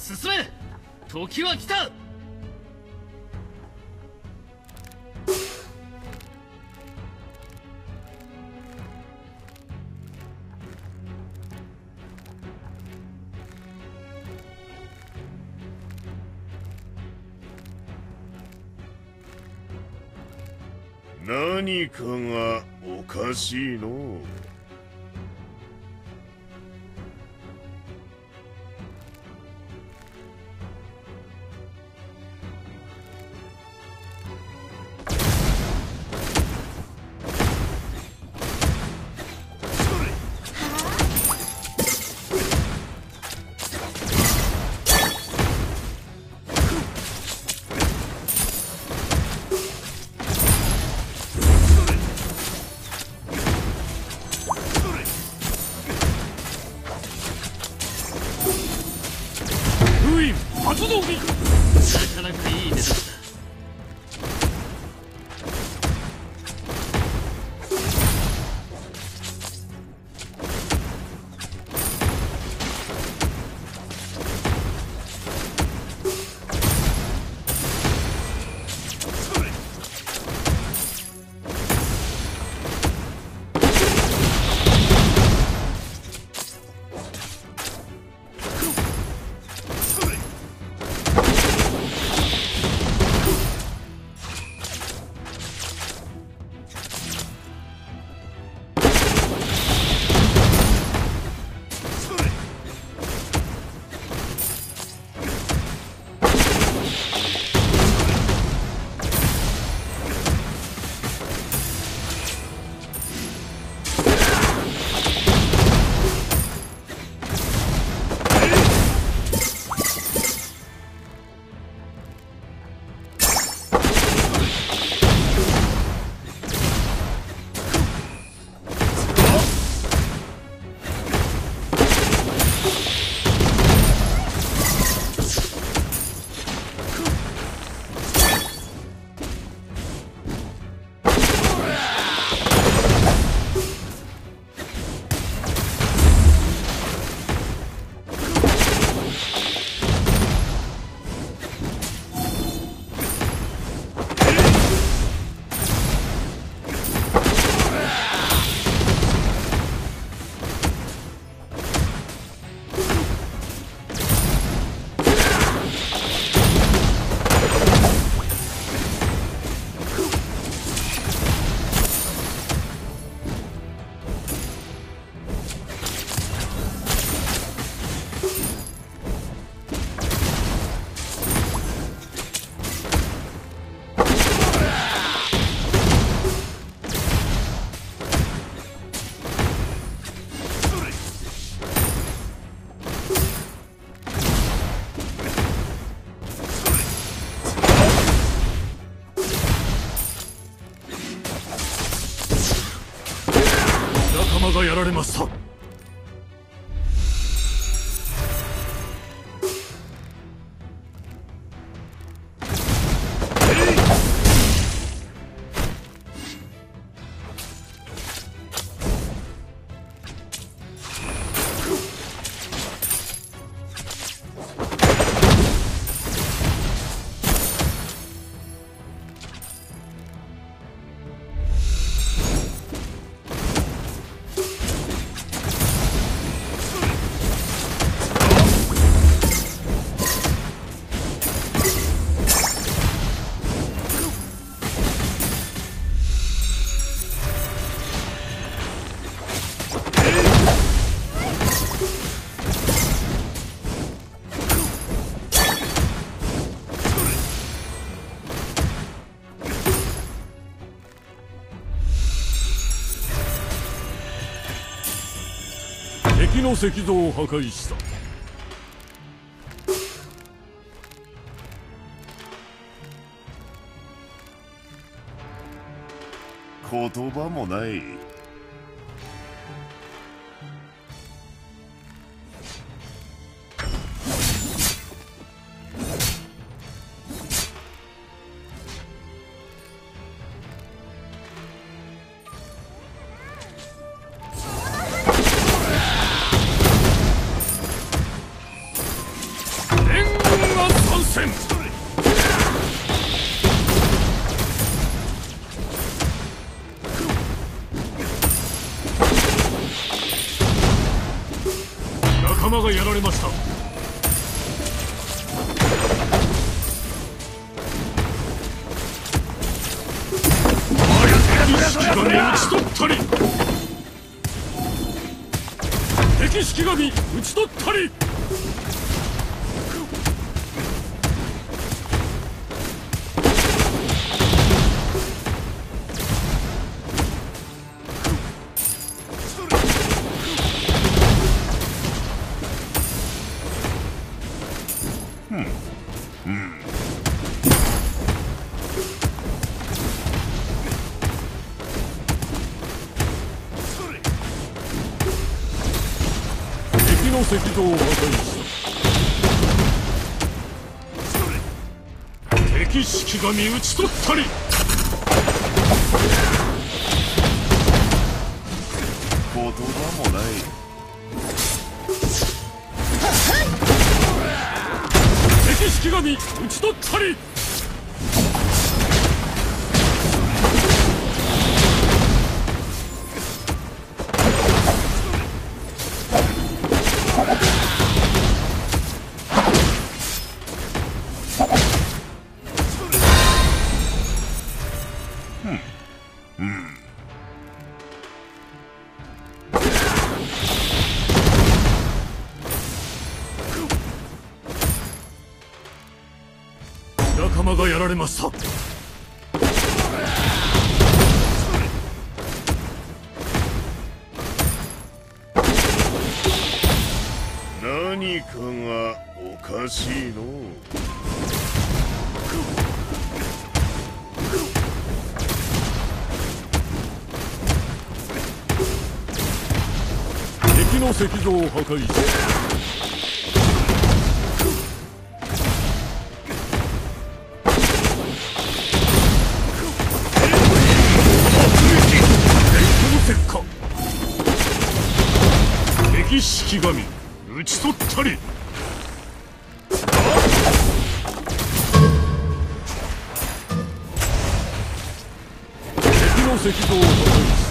進め。時は来た。 何かがおかしいの。 なかなかいい値段だ。 仲間がやられました。敵の石像を破壊した。 言葉もない。 連間がやられました。式神討ち取ったり、敵式神討ち取ったり。敵の石像を破壊した。敵式神討ち取ったり。 言葉もない。 敵式神討ち取ったり。仲間がやられました。 何かがおかしいの。 敵の石像を破壊した。敵式神討ち取ったり。敵の石像を破壊した。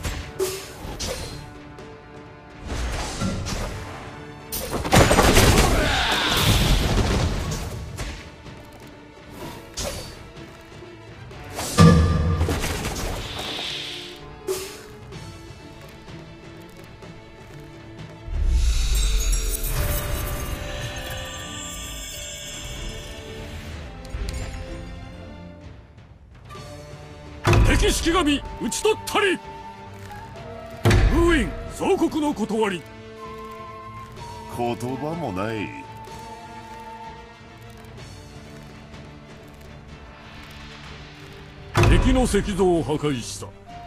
敵式神討ち取ったり。封印総国の断り。 言葉もない。 敵の石像を破壊した。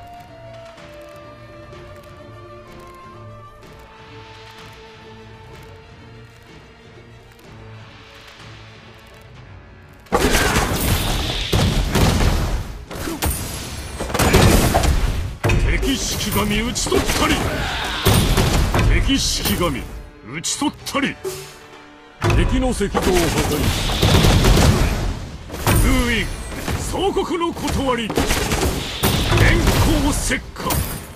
敵式神討ち取ったり。敵式神討ち取ったり。敵の石像を破壊した。封印総国の断り。電光石火。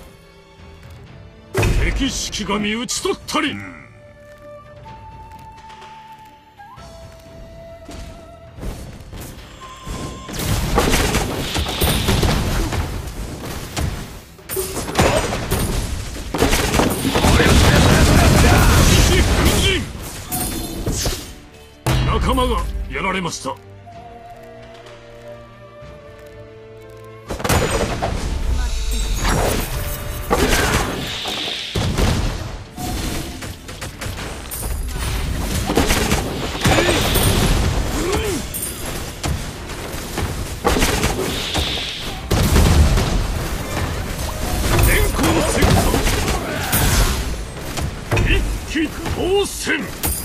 敵式神討ち取ったり。仲間がやられました。電光石火。一気当選。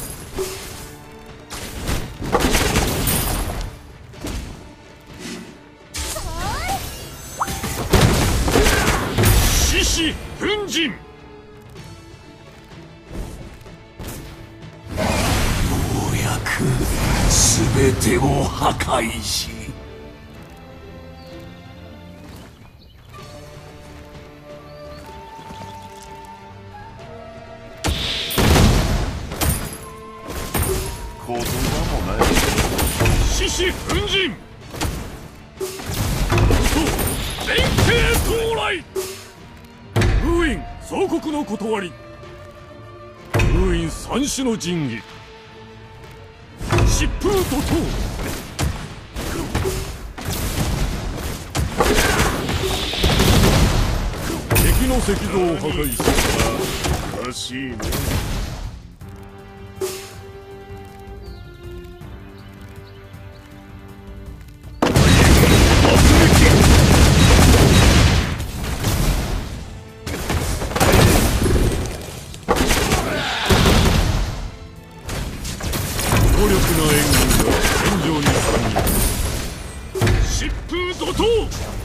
獅子奮陣。 ようやく全てを破壊し、 言葉もない。 獅子奮陣。嘘連携到来。封印総国の断り。封印三種の神器。疾風怒涛。敵の石像を破壊しおかしいね。 強力な援軍が戦場に参入。疾風怒涛。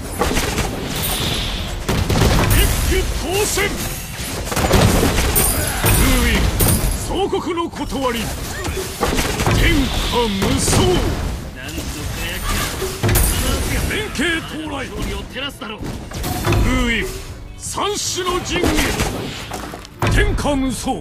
一騎当選。封印総国の断り。天下無双。 なんと連携到来。 勝利を照らすだろう。 封印三種の神器。天下無双。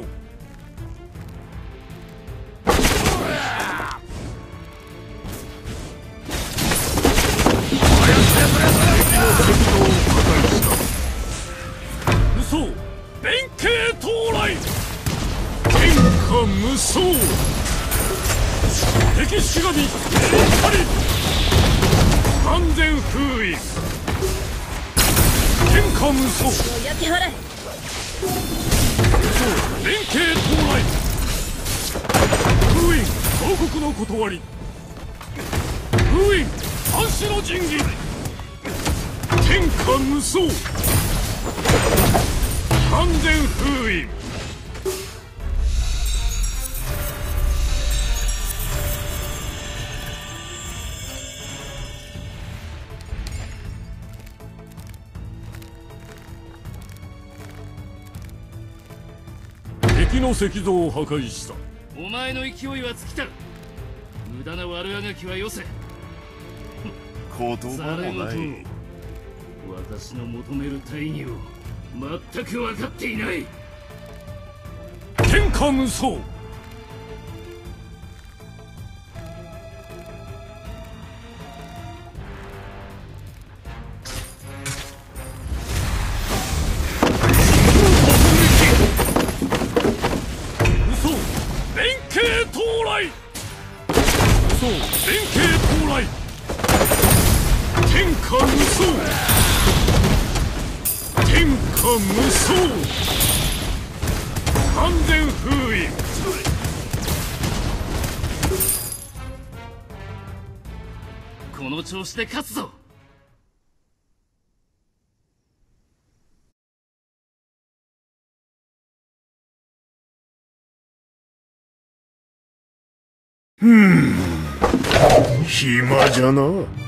嘘連携到来。天下無双。敵しがみパリ。完全封印。天下無双。 焼き払え。 嘘連携到来。封印総国の断り。封印三種の神器。天下無双。完全封印。敵の石像を破壊した。 お前の勢いは尽きた。無駄な悪あがきはよせ。 言ざ葉れ言もない。 私の求める大義を全く分かっていない。 天下無双。嘘連携到来。嘘連携到来。天下無双。天下無双。完全封印。 この調子で勝つぞ。 暇じゃな。